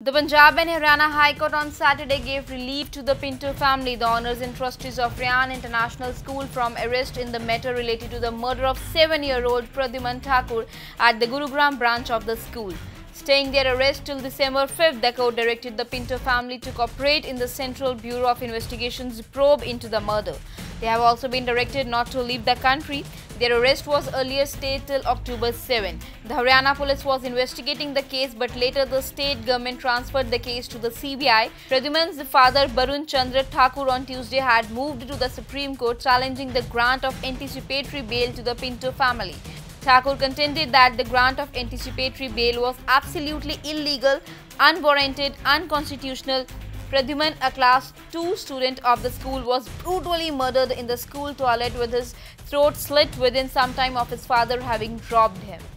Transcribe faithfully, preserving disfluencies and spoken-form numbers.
The Punjab and Haryana High Court on Saturday gave relief to the Pinto family, the owners and trustees of Ryan International School, from arrest in the matter related to the murder of seven-year-old Pradyuman Thakur at the Gurugram branch of the school. Staying their arrest till December fifth, the court directed the Pinto family to cooperate in the Central Bureau of Investigation's probe into the murder. They have also been directed not to leave the country. Their arrest was earlier stayed till October seventh. The Haryana police was investigating the case, but later the state government transferred the case to the C B I. Pradyuman's father, Barun Chandra Thakur, on Tuesday had moved to the Supreme Court challenging the grant of anticipatory bail to the Pinto family. Thakur contended that the grant of anticipatory bail was absolutely illegal, unwarranted, unconstitutional. Pradyuman, a class two student of the school, was brutally murdered in the school toilet with his throat slit within some time of his father having robbed him.